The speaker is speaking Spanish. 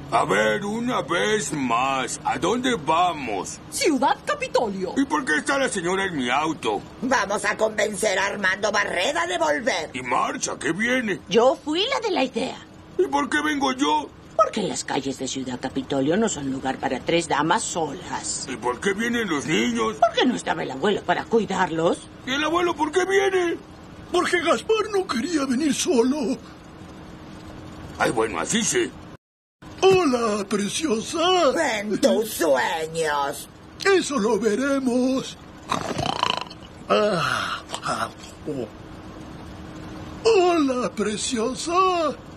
A ver, una vez más, ¿a dónde vamos? Ciudad Capitolio. ¿Y por qué está la señora en mi auto? Vamos a convencer a Armando Barreda de volver. ¿Y Marcha, qué viene? Yo fui la de la idea. ¿Y por qué vengo yo? Porque las calles de Ciudad Capitolio no son lugar para 3 damas solas. ¿Y por qué vienen los niños? ¿Por qué no estaba el abuelo para cuidarlos? ¿Y el abuelo por qué viene? Porque Gaspar no quería venir solo. Ay, bueno, así sí. Hola, preciosa. En tus sueños. Eso lo veremos. Hola, preciosa.